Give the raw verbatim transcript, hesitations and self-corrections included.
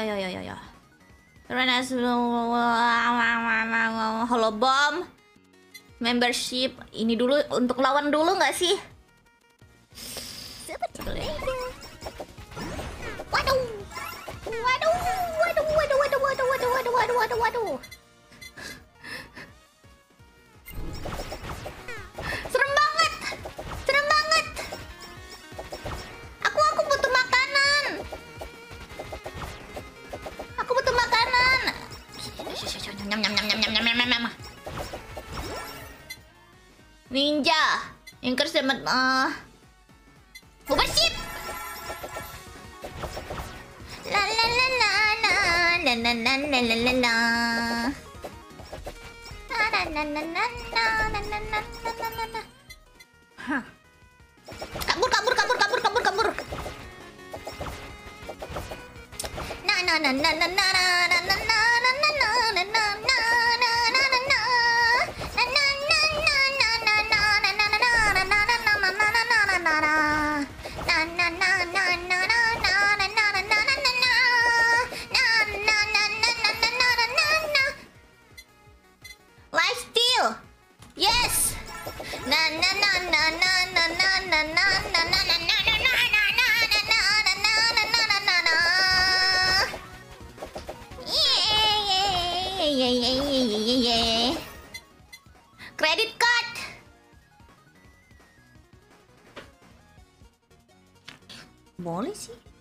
ya ya ya ya. Karena Holobom membership ini dulu untuk lawan dulu nggak sih? Waduh, waduh, waduh, waduh, waduh, waduh, waduh, waduh, waduh, waduh, waduh. Serem banget, serem banget. Aku aku butuh makanan. Aku butuh makanan. Nyam nyam nyam nyam nyam nyam nyam nyam. Ninja, yang kersemet ah. Overship. La la la la la la la la la la la la. Na na na na na na na na na na na. Hah. Kabur kabur kabur kabur kabur kabur. Na na na na na na na na na na na na na na. Lifesteal, yes. Na na na na na na na na na na na na na na na na. Yeah yeah yeah yeah yeah. Credit card. Boleh sih.